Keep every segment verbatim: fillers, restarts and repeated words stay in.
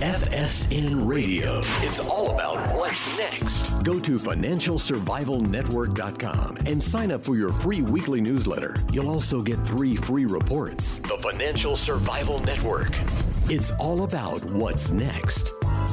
F S N Radio. It's all about what's next. Go to financial survival network dot com and sign up for your free weekly newsletter. You'll also get three free reports. The Financial Survival Network. It's all about what's next.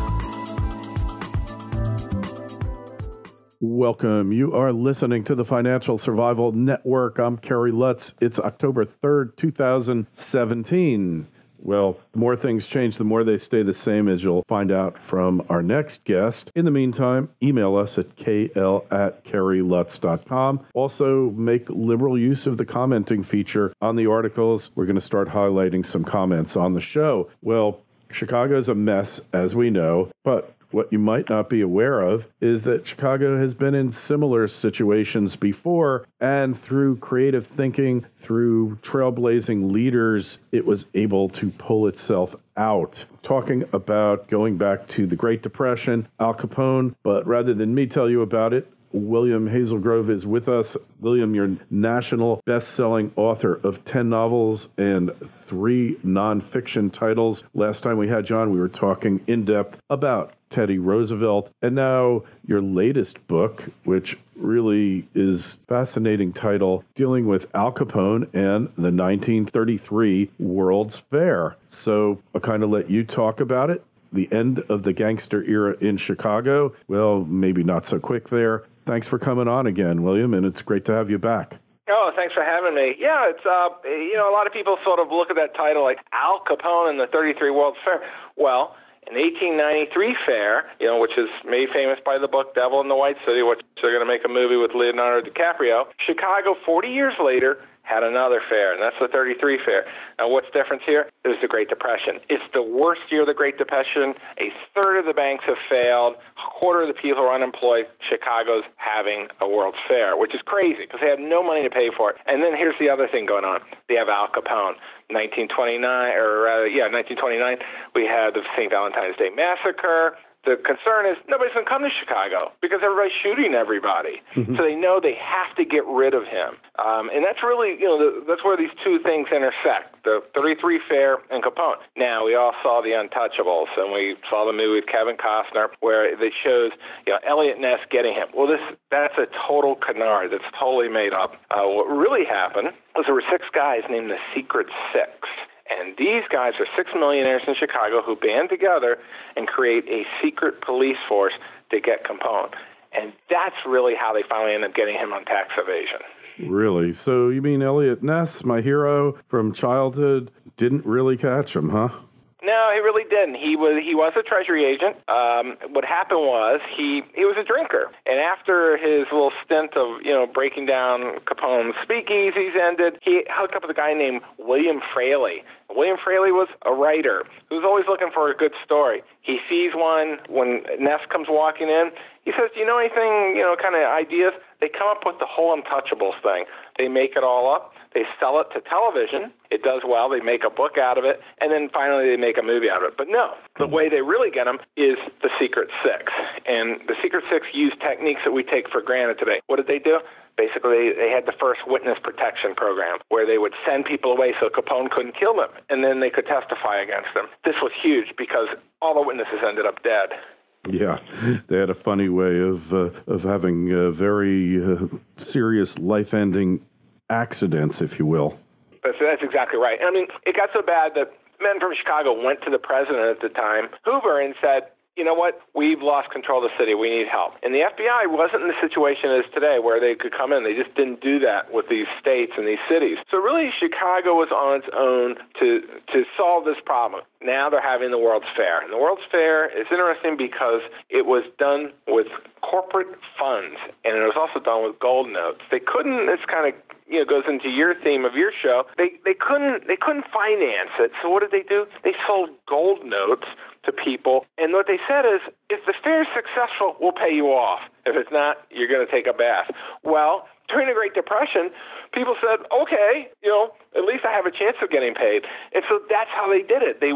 Welcome. You are listening to the Financial Survival Network. I'm Kerry Lutz. It's October third, two thousand seventeen. Well, the more things change, the more they stay the same, as you'll find out from our next guest. In the meantime, email us at k l at kerry lutz dot com. Also, make liberal use of the commenting feature on the articles. We're going to start highlighting some comments on the show. Well, Chicago's a mess, as we know, but what you might not be aware of is that Chicago has been in similar situations before, and through creative thinking, through trailblazing leaders, it was able to pull itself out. Talking about going back to the Great Depression, Al Capone, but rather than me tell you about it, William Hazelgrove is with us. William, you're national best-selling author of ten novels and three nonfiction titles. Last time we had you on, we were talking in depth about Teddy Roosevelt. And now your latest book, which really is a fascinating title, dealing with Al Capone and the nineteen thirty-three World's Fair. So I'll kind of let you talk about it. The end of the Gangster Era in Chicago. Well, maybe not so quick there. Thanks for coming on again, William, and it's great to have you back. Oh, thanks for having me. Yeah, it's, uh, you know, a lot of people sort of look at that title like Al Capone and the thirty-three World's Fair. Well, in the eighteen ninety-three fair, you know, which is made famous by the book Devil in the White City, which they're going to make a movie with Leonardo DiCaprio, Chicago forty years later had another fair, and that's the thirty-three fair. Now, what's the difference here? It was the Great Depression. It's the worst year of the Great Depression. A third of the banks have failed. A quarter of the people are unemployed. Chicago's having a World's Fair, which is crazy because they have no money to pay for it. And then here's the other thing going on. They have Al Capone. nineteen twenty-nine, or rather, yeah, nineteen twenty-nine, we had the Saint Valentine's Day Massacre. The concern is nobody's going to come to Chicago because everybody's shooting everybody. Mm-hmm. So they know they have to get rid of him. Um, and that's really, you know, the, that's where these two things intersect, the thirty-three fair and Capone. Now, we all saw The Untouchables, and we saw the movie with Kevin Costner where it shows, you know, Elliot Ness getting him. Well, this that's a total canard. That's totally made up. Uh, what really happened was there were six guys named the Secret Six. And these guys are six millionaires in Chicago who band together and create a secret police force to get Capone. And that's really how they finally end up getting him on tax evasion. Really? So you mean Elliot Ness, my hero from childhood, didn't really catch him, huh? No, he really didn't. He was he was a Treasury agent. Um, what happened was he he was a drinker, and after his little stint of you know breaking down Capone's speakeasies ended, he hooked up with a guy named William Fraley. William Fraley was a writer who was always looking for a good story. He sees one when Ness comes walking in. He says, "Do you know anything? You know, kind of ideas?" They come up with the whole Untouchables thing. They make it all up. They sell it to television. It does well. They make a book out of it. And then finally they make a movie out of it. But no, the way they really get them is the Secret Six. And the Secret Six use techniques that we take for granted today. What did they do? Basically, they had the first witness protection program where they would send people away so Capone couldn't kill them, and then they could testify against them. This was huge because all the witnesses ended up dead. Yeah, they had a funny way of uh, of having uh, very uh, serious life-ending accidents, if you will. That's, that's exactly right. I mean, it got so bad that men from Chicago went to the president at the time, Hoover, and said, you know what, we've lost control of the city, we need help. And the F B I wasn't in the situation as today where they could come in. They just didn't do that with these states and these cities. So really, Chicago was on its own to to solve this problem. Now they're having the World's Fair. And the World's Fair is interesting because it was done with corporate funds, and it was also done with gold notes. They couldn't, this kind of you know, goes into your theme of your show, they, they couldn't they couldn't finance it. So what did they do? They sold gold notes to people. And what they said is, if the fair is successful, we'll pay you off. If it's not, you're going to take a bath. Well, during the Great Depression, people said, okay, you know, at least I have a chance of getting paid. And so that's how they did it. They would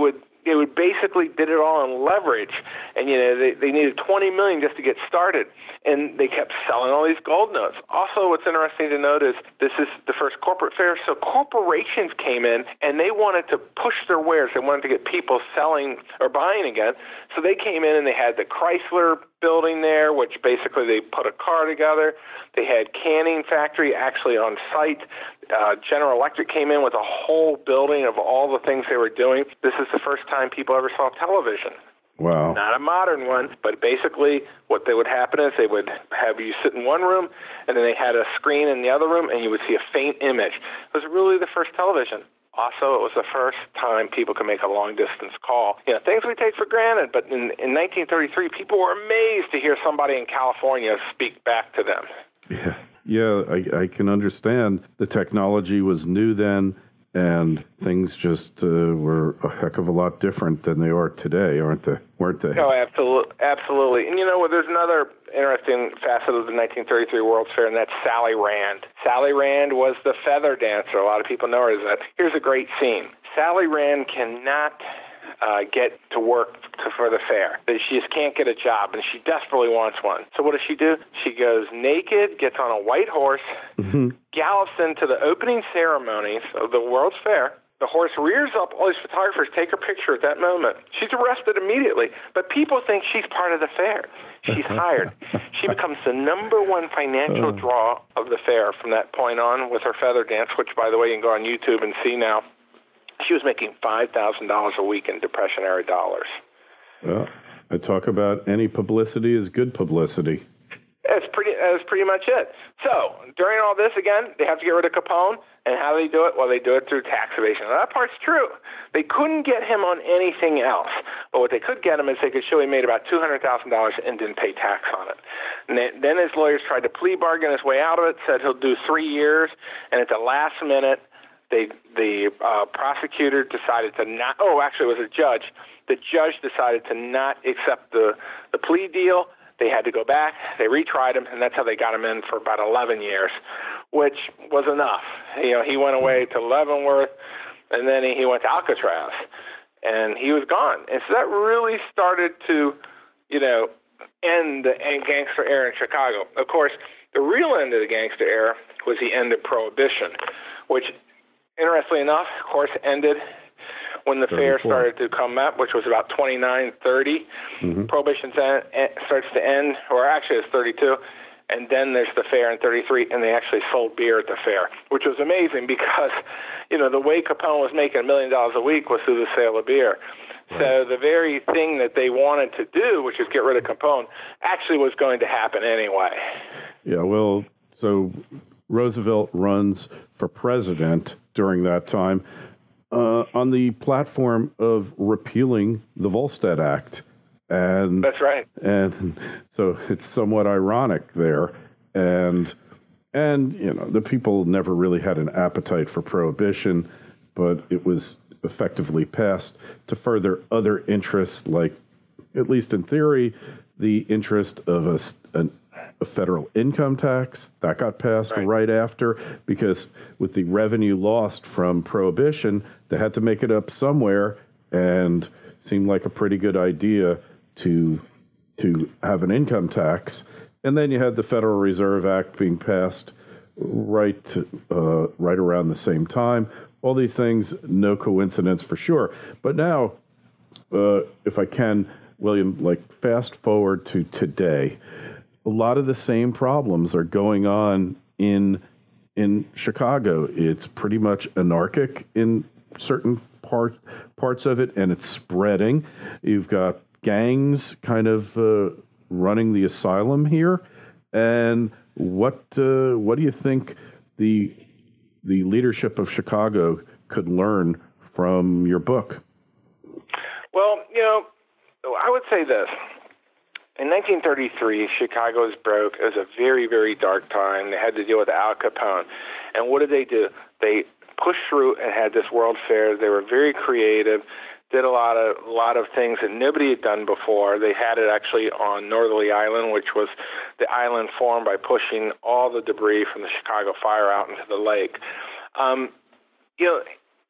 they would basically did it all on leverage, and you know they, they needed twenty million dollars just to get started, and they kept selling all these gold notes. Also, what's interesting to note is this is the first corporate fair, so corporations came in and they wanted to push their wares. They wanted to get people selling or buying again, so they came in and they had the Chrysler building there, which basically they put a car together. They had canning factory actually on site. Uh, General Electric came in with a whole building of all the things they were doing. This is the first time people ever saw television. Wow. Not a modern one, but basically what they would happen is they would have you sit in one room, and then they had a screen in the other room, and you would see a faint image. It was really the first television. Also, it was the first time people could make a long-distance call. You know, things we take for granted, but in, in nineteen thirty-three, people were amazed to hear somebody in California speak back to them. Yeah, yeah, I, I can understand. The technology was new then, and things just uh, were a heck of a lot different than they are today, aren't they? Weren't they? Oh, absolutely, absolutely. And you know, there's another interesting facet of the nineteen thirty-three World's Fair, and that's Sally Rand. Sally Rand was the feather dancer. A lot of people know her as that. Here's a great scene. Sally Rand cannot uh, get to work to, for the fair. She just can't get a job, and she desperately wants one. So what does she do? She goes naked, gets on a white horse, mm-hmm. gallops into the opening ceremonies of the World's Fair. The horse rears up. All these photographers take her picture at that moment. She's arrested immediately, but people think she's part of the fair. She's hired. She becomes the number one financial draw of the fair from that point on with her feather dance, which, by the way, you can go on YouTube and see now. She was making five thousand dollars a week in Depression-era dollars. Well, I talk about any publicity is good publicity. That's pretty, that's pretty much it. So, during all this, again, they have to get rid of Capone. And how do they do it? Well, they do it through tax evasion. Now, that part's true. They couldn't get him on anything else. But what they could get him is they could show he made about two hundred thousand dollars and didn't pay tax on it. And then his lawyers tried to plea bargain his way out of it, said he'll do three years. And at the last minute, they, the uh, prosecutor decided to not – oh, actually, it was a judge. The judge decided to not accept the, the plea deal. They had to go back. They retried him, and that's how they got him in for about eleven years, which was enough. You know, he went away to Leavenworth, and then he went to Alcatraz, and he was gone. And so that really started to, you know, end the Gangster Era in Chicago. Of course, the real end of the Gangster Era was the end of Prohibition, which, interestingly enough, of course, ended when the fair started to come up, which was about twenty-nine, thirty. Mm-hmm. Prohibition starts to end, or actually it's thirty-two, and then there's the fair in thirty-three, and they actually sold beer at the fair, which was amazing because, you know, the way Capone was making a million dollars a week was through the sale of beer. Right. So the very thing that they wanted to do, which is get rid of Capone, actually was going to happen anyway. Yeah, well, so Roosevelt runs for president during that time. Uh, on the platform of repealing the Volstead Act. And that's right. And so it's somewhat ironic there. And, and you know, the people never really had an appetite for prohibition, but it was effectively passed to further other interests, like, at least in theory, the interest of a, an a federal income tax. That got passed right. right after, because with the revenue lost from Prohibition, they had to make it up somewhere, and seemed like a pretty good idea to to have an income tax. And then you had the Federal Reserve Act being passed right to, uh, right around the same time. All these things, no coincidence for sure. But now, uh, if I can, William, like fast forward to today, a lot of the same problems are going on in in Chicago. It's pretty much anarchic in certain part, parts of it, and it's spreading. You've got gangs kind of uh, running the asylum here. And what uh, what do you think the the leadership of Chicago could learn from your book? Well, you know, I would say this. In nineteen thirty-three, Chicago was broke. It was a very, very dark time. They had to deal with Al Capone. And what did they do? They pushed through and had this World Fair. They were very creative, did a lot of a lot of things that nobody had done before. They had it actually on Northerly Island, which was the island formed by pushing all the debris from the Chicago fire out into the lake. Um, you know,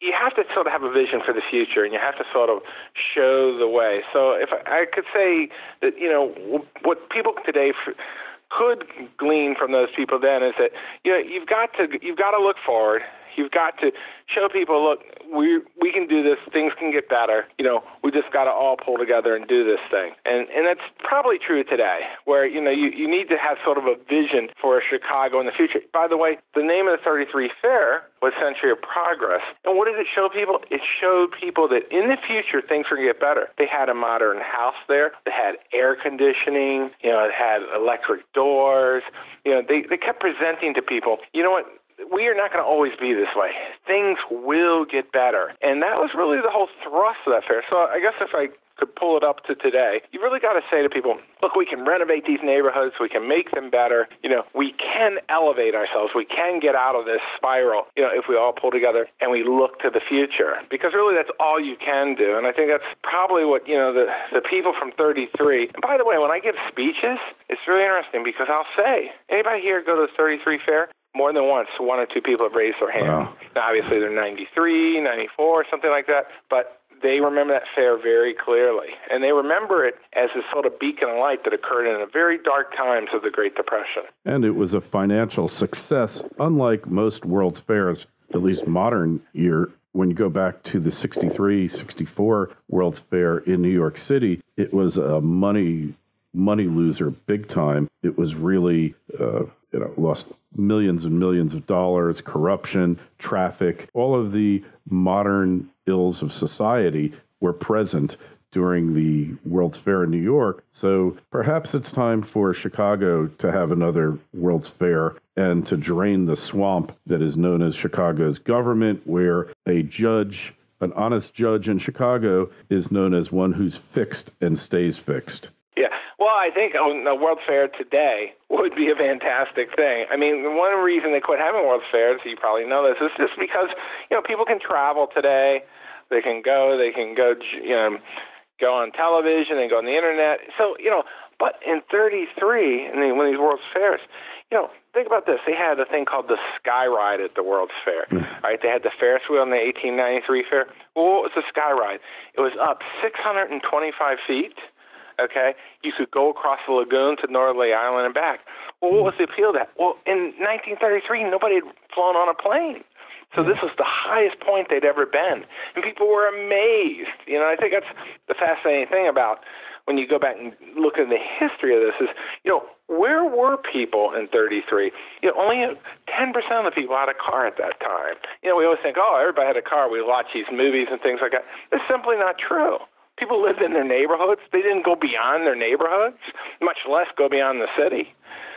you have to sort of have a vision for the future, and you have to sort of show the way. So if I, I could say that, you know, what people today f- could glean from those people then is that, you know, you've got to you've got to look forward. You've got to show people, look, we we can do this. Things can get better. You know, we just got to all pull together and do this thing. And and that's probably true today, where, you know, you, you need to have sort of a vision for Chicago in the future. By the way, the name of the thirty-three Fair was Century of Progress. And what did it show people? It showed people that in the future, things were going to get better. They had a modern house there. They had air conditioning. You know, it had electric doors. You know, they, they kept presenting to people, you know what? We are not going to always be this way. Things will get better. And that was really the whole thrust of that fair. So I guess if I could pull it up to today, you really got to say to people, look, we can renovate these neighborhoods. We can make them better. You know, we can elevate ourselves. We can get out of this spiral, you know, if we all pull together and we look to the future. Because really that's all you can do. And I think that's probably what, you know, the, the people from thirty-three. And by the way, when I give speeches, it's really interesting because I'll say, anybody here go to the thirty-three Fair? More than once, one or two people have raised their hand. Wow. Now, obviously, they're ninety-three, ninety-four, something like that, but they remember that fair very clearly. And they remember it as a sort of beacon of light that occurred in the very dark times of the Great Depression. And it was a financial success, unlike most World's Fairs, at least modern year. When you go back to the sixty-three, sixty-four World's Fair in New York City, it was a money money loser big time. It was really, uh, you know, lost millions and millions of dollars, corruption, traffic, all of the modern ills of society were present during the World's Fair in New York. So perhaps it's time for Chicago to have another World's Fair and to drain the swamp that is known as Chicago's government, where a judge, an honest judge in Chicago, is known as one who's fixed and stays fixed. Yeah, well, I think a World Fair today would be a fantastic thing. I mean, one reason they quit having World Fairs, you probably know this, is just because, you know, people can travel today. They can go, they can go, you know, go on television, they go on the internet. So, you know, but in thirty-three, in the, one of these World's Fairs, you know, think about this. They had a thing called the Sky Ride at the World's Fair. Mm. All right, they had the Ferris wheel in the eighteen ninety-three Fair. Well, what was the Sky Ride? It was up six hundred twenty-five feet. Okay, you could go across the lagoon to Norley Island and back. Well, what was the appeal of that? Well, in nineteen thirty-three, nobody had flown on a plane. So this was the highest point they'd ever been. And people were amazed. You know, I think that's the fascinating thing about when you go back and look at the history of this is, you know, where were people in thirty-three? You know, only ten percent of the people had a car at that time. You know, we always think, oh, everybody had a car. We watch these movies and things like that. It's simply not true. People lived in their neighborhoods. They didn't go beyond their neighborhoods, much less go beyond the city.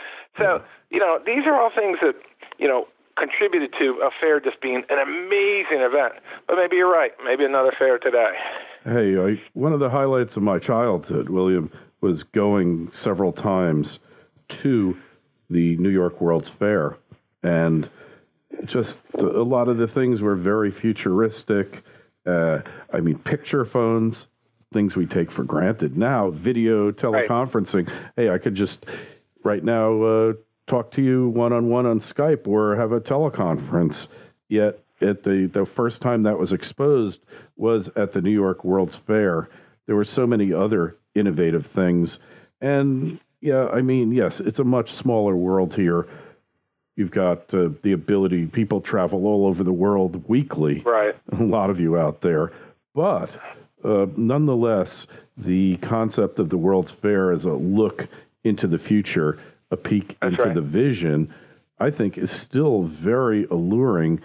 So, you know, these are all things that, you know, contributed to a fair just being an amazing event. But maybe you're right. Maybe another fair today. Hey, I, one of the highlights of my childhood, William, was going several times to the New York World's Fair. And just a lot of the things were very futuristic. Uh, I mean, picture phones, things we take for granted now, video teleconferencing. Right. Hey, I could just right now uh, talk to you one-on-one on Skype or have a teleconference. Yet at the, the first time that was exposed was at the New York World's Fair. There were so many other innovative things. And yeah, I mean, yes, it's a much smaller world here. You've got uh, the ability, people travel all over the world weekly. Right. A lot of you out there. But uh, nonetheless, the concept of the World's Fair as a look into the future, a peek That's into right. the vision, I think is still very alluring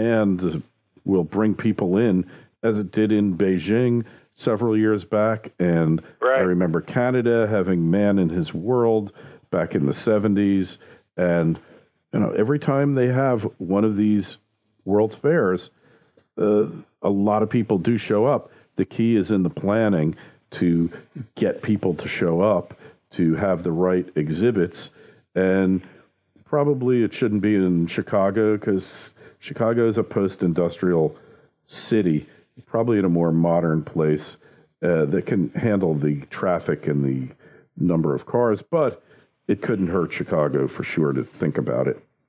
and will bring people in, as it did in Beijing several years back. And right. I remember Canada having Man in His World back in the seventies. And you know, every time they have one of these World's Fairs, uh, a lot of people do show up. The key is in the planning to get people to show up, to have the right exhibits. And probably it shouldn't be in Chicago because Chicago is a post-industrial city, probably in a more modern place uh, that can handle the traffic and the number of cars. But it couldn't hurt Chicago for sure to think about it.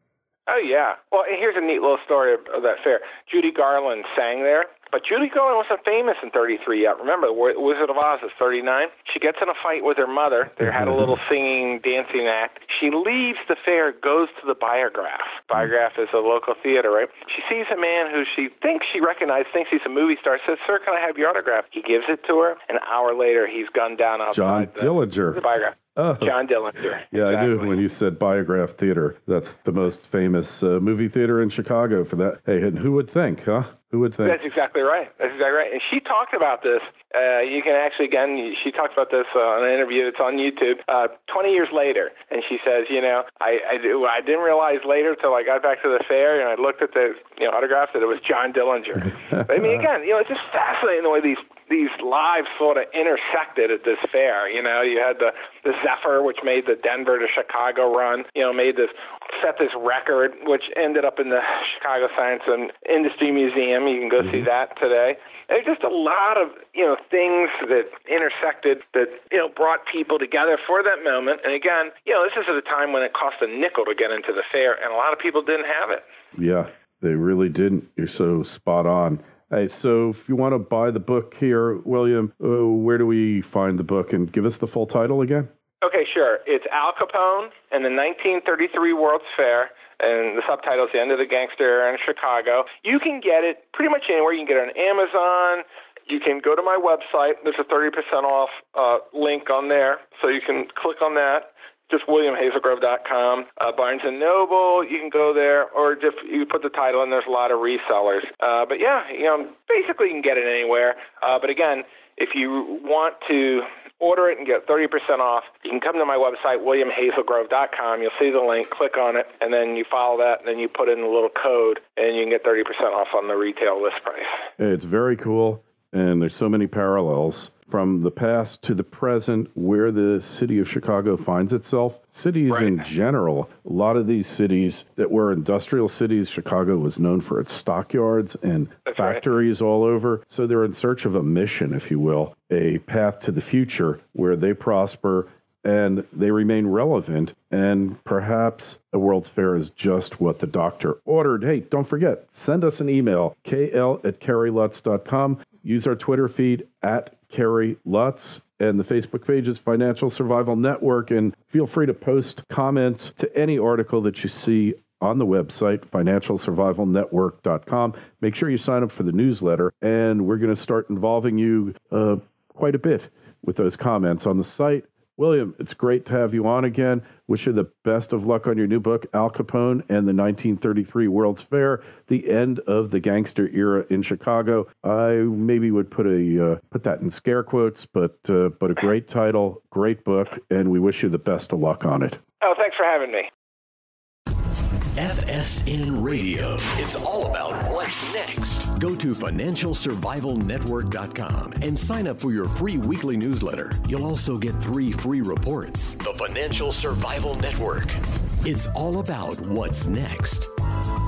Oh, yeah. Well, here's a neat little story of, of that fair. Judy Garland sang there, but Judy Garland wasn't famous in thirty-three yet. Remember, the Wizard of Oz is thirty-nine. She gets in a fight with her mother. They had a little singing, dancing act. She leaves the fair, goes to the Biograph. Biograph is a local theater, right? She sees a man who she thinks she recognizes, thinks he's a movie star, says, "Sir, can I have your autograph?" He gives it to her. An hour later, he's gunned down outside John Dillinger. The Biograph. Oh. John Dillinger. Yeah, exactly. I knew when you said Biograph Theater. That's the most famous uh, movie theater in Chicago for that. Hey, and who would think, huh? Who would think? That's exactly right. That's exactly right. And she talked about this. Uh, you can actually, again, she talked about this uh, on an interview that's on YouTube uh, twenty years later. And she says, you know, I, I, I didn't realize later until I got back to the fair and I looked at the you know, autograph that it was John Dillinger. I mean, again, you know, it's just fascinating the way these these lives sort of intersected at this fair. You know, you had the, the Zephyr, which made the Denver to Chicago run, you know, made this, set this record, which ended up in the Chicago Science and Industry Museum. You can go mm-hmm. see that today. There's just a lot of, you know, things that intersected that, you know, brought people together for that moment. And again, you know, this is at a time when it cost a nickel to get into the fair, and a lot of people didn't have it. Yeah, they really didn't. You're so spot on. Hey, so if you want to buy the book here, William, uh, where do we find the book? And give us the full title again. Okay, sure. It's Al Capone and the nineteen thirty-three World's Fair, and the subtitle is The End of the Gangster Era in Chicago. You can get it pretty much anywhere. You can get it on Amazon. You can go to my website. There's a thirty percent off uh, link on there, so you can click on that. Just william hazelgrove dot com. Uh, Barnes and Noble, you can go there, or just you put the title in. There's a lot of resellers. Uh, but yeah, you know, basically you can get it anywhere. Uh, but again, if you want to order it and get thirty percent off, you can come to my website, william hazelgrove dot com. You'll see the link, click on it, and then you follow that, and then you put in the little code, and you can get thirty percent off on the retail list price. It's very cool, and there's so many parallels from the past to the present, where the city of Chicago finds itself. Cities right. in general, a lot of these cities that were industrial cities, Chicago was known for its stockyards and That's factories right. all over. So they're in search of a mission, if you will, a path to the future where they prosper and they remain relevant. And perhaps a World's Fair is just what the doctor ordered. Hey, don't forget, send us an email, k l at kerry lutz dot com. Use our Twitter feed at Kerry Lutz, and the Facebook page is Financial Survival Network. And feel free to post comments to any article that you see on the website, financial survival network dot com. Make sure you sign up for the newsletter, and we're going to start involving you uh, quite a bit with those comments on the site. William, it's great to have you on again. Wish you the best of luck on your new book, Al Capone and the nineteen thirty-three World's Fair, The End of the Gangster Era in Chicago. I maybe would put a uh, put that in scare quotes, but uh, but a great title, great book, and we wish you the best of luck on it. Oh, thanks for having me. F S N Radio. It's all about what's next. Go to financial survival network dot com and sign up for your free weekly newsletter. You'll also get three free reports. The Financial Survival Network. It's all about what's next.